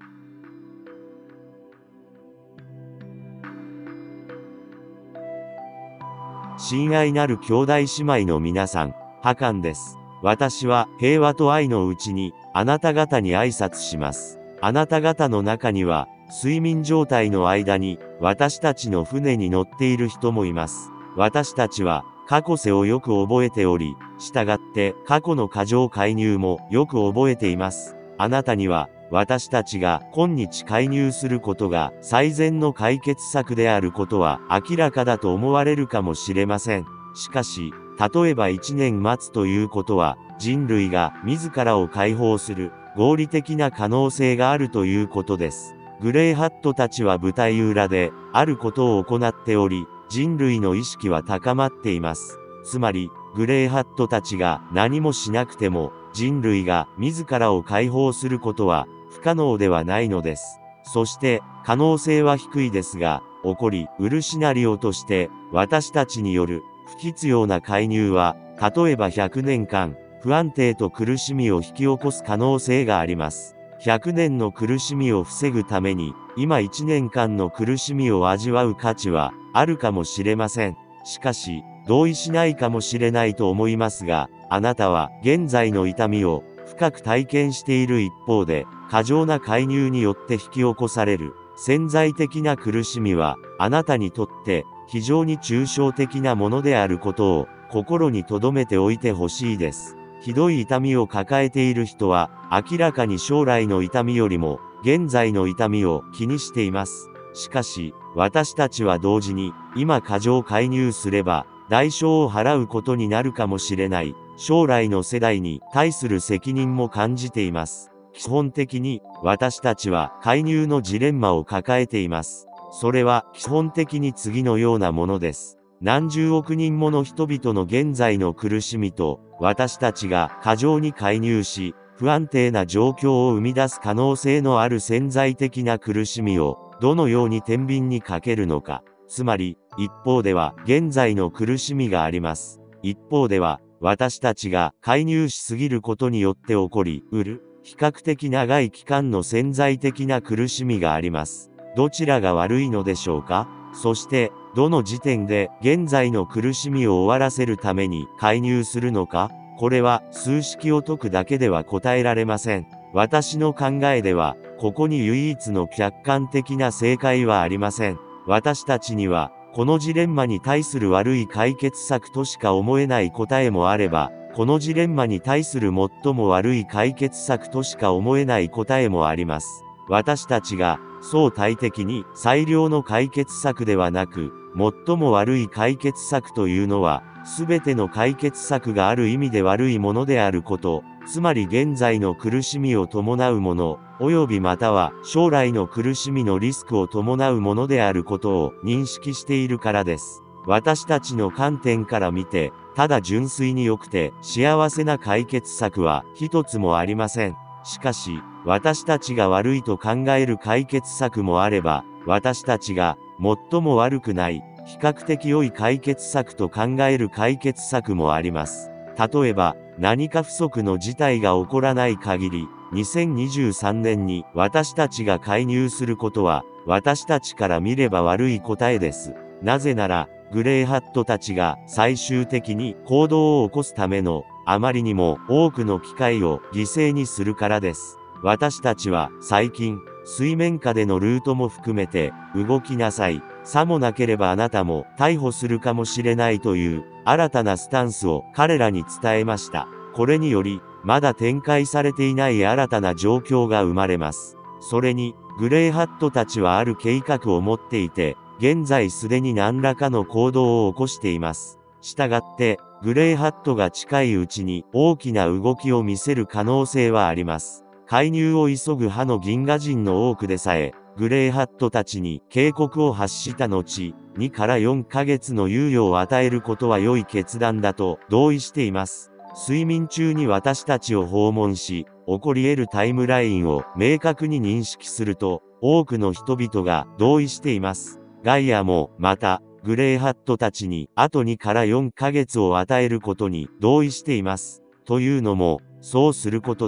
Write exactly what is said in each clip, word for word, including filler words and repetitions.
親愛なる兄弟姉妹の皆さん、ハカンです。私は平和と愛のうちにあなた方に挨拶します。あなた方の中には睡眠状態の間に私たちの船に乗っている人もいます。私たちは過去世をよく覚えており、従って過去の過剰介入もよく覚えています。あなたには私たちが今日介入することが最善の解決策であることは明らかだと思われるかもしれません。しかし、例えば一年待つということは、人類が自らを解放する合理的な可能性があるということです。グレイハットたちは舞台裏であることを行っており、人類の意識は高まっています。つまり、グレイハットたちが何もしなくても、人類が自らを解放することは不可能ではないのです。そして、可能性は低いですが、起こりうるシナリオとして、私たちによる不必要な介入は、例えばひゃくねんかん、不安定と苦しみを引き起こす可能性があります。ひゃくねんの苦しみを防ぐために、今いちねんかんの苦しみを味わう価値はあるかもしれません。しかし、同意しないかもしれないと思いますが、あなたは現在の痛みを深く体験している一方で、過剰な介入によって引き起こされる潜在的な苦しみは、あなたにとって非常に抽象的なものであることを心に留めておいてほしいです。ひどい痛みを抱えている人は、明らかに将来の痛みよりも現在の痛みを気にしています。しかし、私たちは同時に、今過剰介入すれば、代償を払うことになるかもしれない、将来の世代に対する責任も感じています。基本的に、私たちは介入のジレンマを抱えています。それは基本的に次のようなものです。何十億人もの人々の現在の苦しみと、私たちが過剰に介入し、不安定な状況を生み出す可能性のある潜在的な苦しみを、どのように天秤にかけるのか。つまり、一方では現在の苦しみがあります。一方では、私たちが介入しすぎることによって起こりうる、比較的長い期間の潜在的な苦しみがあります。どちらが悪いのでしょうか？そして、どの時点で現在の苦しみを終わらせるために介入するのか？これは数式を解くだけでは答えられません。私の考えでは、ここに唯一の客観的な正解はありません。私たちには、このジレンマに対する悪い解決策としか思えない答えもあれば、このジレンマに対する最も悪い解決策としか思えない答えもあります。私たちが、相対的に最良の解決策ではなく、最も悪い解決策というのは、すべての解決策がある意味で悪いものであること、つまり現在の苦しみを伴うもの、及びまたは将来の苦しみのリスクを伴うものであることを認識しているからです。私たちの観点から見て、ただ純粋に良くて幸せな解決策は一つもありません。しかし、私たちが悪いと考える解決策もあれば、私たちが最も悪くない、比較的良い解決策と考える解決策もあります。例えば、何か不測の事態が起こらない限り、にせんにじゅうさんねんに私たちが介入することは、私たちから見れば悪い答えです。なぜなら、グレイハットたちが最終的に行動を起こすための、あまりにも多くの機会を犠牲にするからです。私たちは最近、水面下でのルートも含めて、動きなさい。さもなければあなたも逮捕するかもしれないという新たなスタンスを彼らに伝えました。これにより、まだ展開されていない新たな状況が生まれます。それに、グレイハットたちはある計画を持っていて、現在すでに何らかの行動を起こしています。したがって、グレイハットが近いうちに大きな動きを見せる可能性はあります。介入を急ぐ派の銀河人の多くでさえ、グレイハットたちに警告を発した後、にからよんかげつの猶予を与えることは良い決断だと同意しています。睡眠中に私たちを訪問し、起こり得るタイムラインを明確に認識すると、多くの人々が同意しています。ガイアも、また、グレイハットたちにあとにからよんかげつを与えることに同意しています。というのも、そうすることで、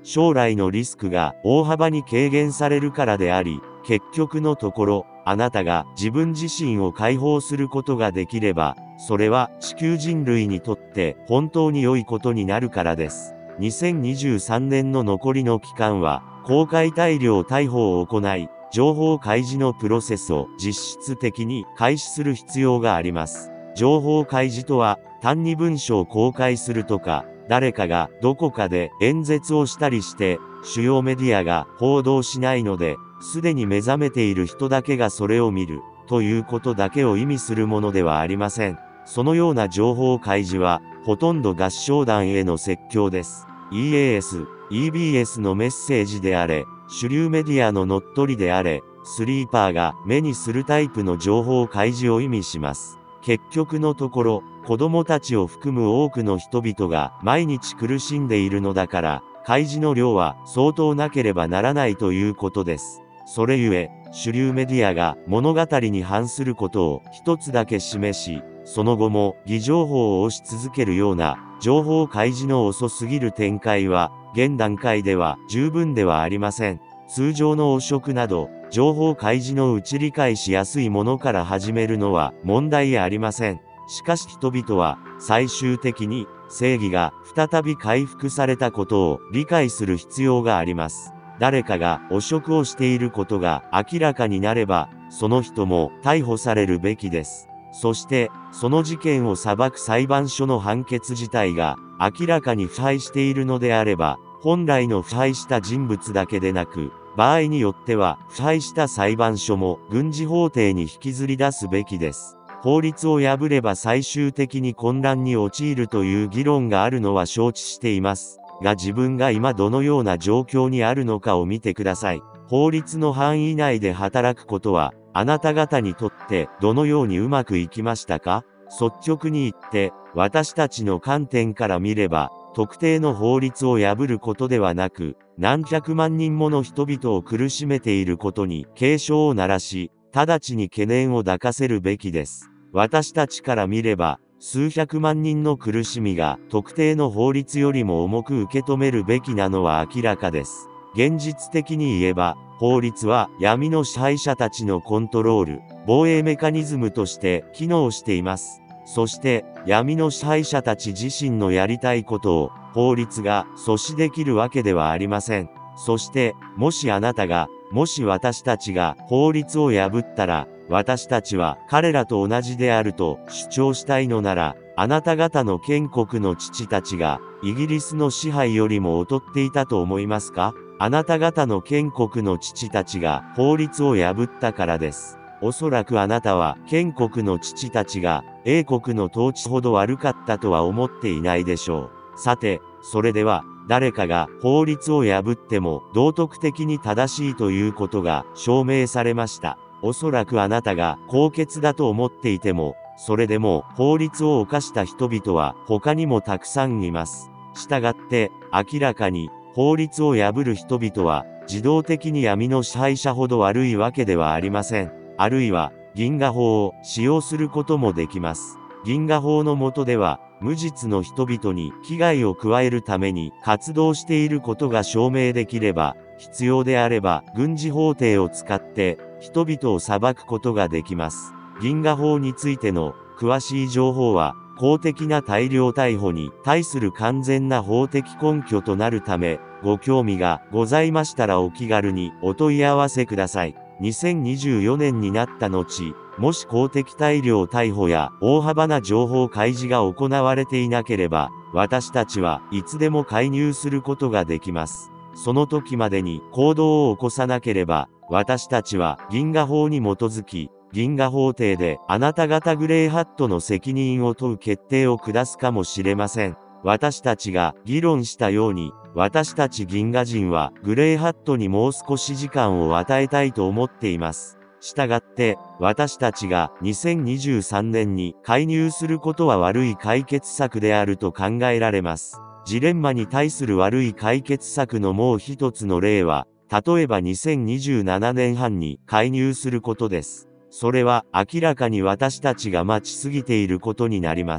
将来のリスクが大幅に軽減されるからであり、結局のところ、あなたが自分自身を解放することができれば、それは地球人類にとって本当に良いことになるからです。にせんにじゅうさんねんの残りの期間は、公開大量逮捕を行い、情報開示のプロセスを実質的に開始する必要があります。情報開示とは、単に文書を公開するとか、誰かがどこかで演説をしたりして、主要メディアが報道しないので、すでに目覚めている人だけがそれを見る、ということだけを意味するものではありません。そのような情報開示は、ほとんど合唱団への説教です。イーエーエス、イービーエス のメッセージであれ、主流メディアの乗っ取りであれ、スリーパーが目にするタイプの情報開示を意味します。結局のところ、子供たちを含む多くの人々が毎日苦しんでいるのだから、開示の量は相当なければならないということです。それゆえ、主流メディアが物語に反することを一つだけ示し、その後も偽情報を押し続けるような情報開示の遅すぎる展開は、現段階では十分ではありません。通常の汚職など、情報開示のうち理解しやすいものから始めるのは問題ありません。しかし人々は最終的に正義が再び回復されたことを理解する必要があります。誰かが汚職をしていることが明らかになれば、その人も逮捕されるべきです。そして、その事件を裁く裁判所の判決自体が明らかに腐敗しているのであれば、本来の腐敗した人物だけでなく、場合によっては腐敗した裁判所も軍事法廷に引きずり出すべきです。法律を破れば最終的に混乱に陥るという議論があるのは承知しています。が自分が今どのような状況にあるのかを見てください。法律の範囲内で働くことは、あなた方にとってどのようにうまくいきましたか？率直に言って、私たちの観点から見れば、特定の法律を破ることではなく、何百万人もの人々を苦しめていることに警鐘を鳴らし、直ちに懸念を抱かせるべきです。私たちから見れば、数百万人の苦しみが特定の法律よりも重く受け止めるべきなのは明らかです。現実的に言えば、法律は闇の支配者たちのコントロール、防衛メカニズムとして機能しています。そして、闇の支配者たち自身のやりたいことを、法律が阻止できるわけではありません。そして、もしあなたが、もし私たちが法律を破ったら、私たちは彼らと同じであると主張したいのなら、あなた方の建国の父たちが、イギリスの支配よりも劣っていたと思いますか？あなた方の建国の父たちが法律を破ったからです。おそらくあなたは建国の父たちが英国の統治ほど悪かったとは思っていないでしょう。さて、それでは誰かが法律を破っても道徳的に正しいということが証明されました。おそらくあなたが高潔だと思っていても、それでも法律を犯した人々は他にもたくさんいます。したがって明らかに法律を破る人々は自動的に闇の支配者ほど悪いわけではありません。あるいは銀河法を使用することもできます。銀河法の下では無実の人々に危害を加えるために活動していることが証明できれば、必要であれば軍事法廷を使って人々を裁くことができます。銀河法についての詳しい情報は公的な大量逮捕に対する完全な法的根拠となるため、ご興味がございましたらお気軽にお問い合わせください。にせんにじゅうよねんになった後、もし公的大量逮捕や大幅な情報開示が行われていなければ、私たちはいつでも介入することができます。その時までに行動を起こさなければ、私たちは銀河法に基づき、銀河法廷であなた方グレーハットの責任を問う決定を下すかもしれません。私たちが議論したように、私たち銀河人はグレーハットにもう少し時間を与えたいと思っています。したがって、私たちがにせんにじゅうさんねんに介入することは悪い解決策であると考えられます。ジレンマに対する悪い解決策のもう一つの例は、例えばにせんにじゅうななねんはんに介入することです。それは明らかに私たちが待ちすぎていることになります。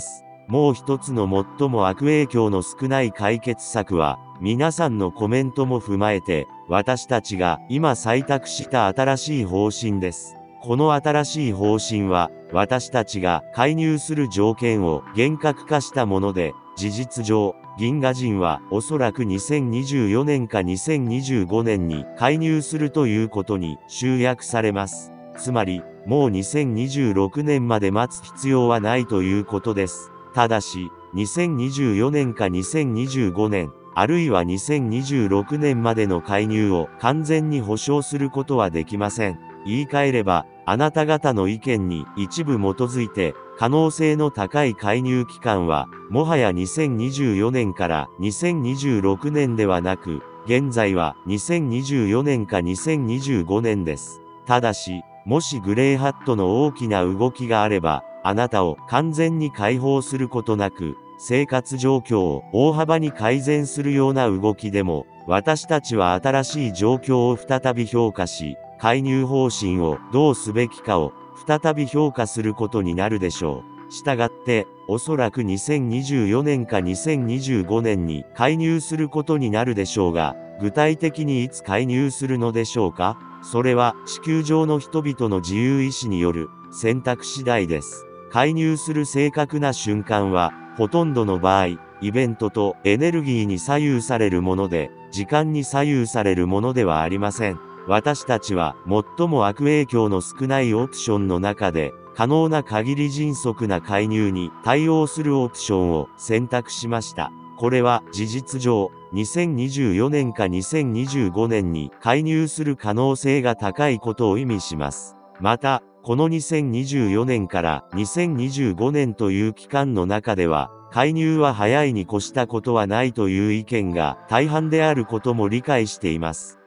もう一つの最も悪影響の少ない解決策は、皆さんのコメントも踏まえて、私たちが今採択した新しい方針です。この新しい方針は、私たちが介入する条件を厳格化したもので、事実上、銀河人はおそらくにせんにじゅうよねんかにせんにじゅうごねんに介入するということに集約されます。つまり、もうにせんにじゅうろくねんまで待つ必要はないということです。ただし、にせんにじゅうよねんかにせんにじゅうごねん、あるいはにせんにじゅうろくねんまでの介入を完全に保証することはできません。言い換えれば、あなた方の意見に一部基づいて、可能性の高い介入期間は、もはやにせんにじゅうよねんからにせんにじゅうろくねんではなく、現在はにせんにじゅうよねんかにせんにじゅうごねんです。ただし、もしグレーハットの大きな動きがあれば、あなたを完全に解放することなく、生活状況を大幅に改善するような動きでも、私たちは新しい状況を再び評価し、介入方針をどうすべきかを再び評価することになるでしょう。したがって、おそらくにせんにじゅうよねんかにせんにじゅうごねんに介入することになるでしょうが、具体的にいつ介入するのでしょうか？それは地球上の人々の自由意志による選択次第です。介入する正確な瞬間は、ほとんどの場合、イベントとエネルギーに左右されるもので、時間に左右されるものではありません。私たちは最も悪影響の少ないオプションの中で、可能な限り迅速な介入に対応するオプションを選択しました。これは事実上、にせんにじゅうよねんかにせんにじゅうごねんに介入する可能性が高いことを意味します。また、このにせんにじゅうよねんからにせんにじゅうごねんという期間の中では、介入は早いに越したことはないという意見が大半であることも理解しています。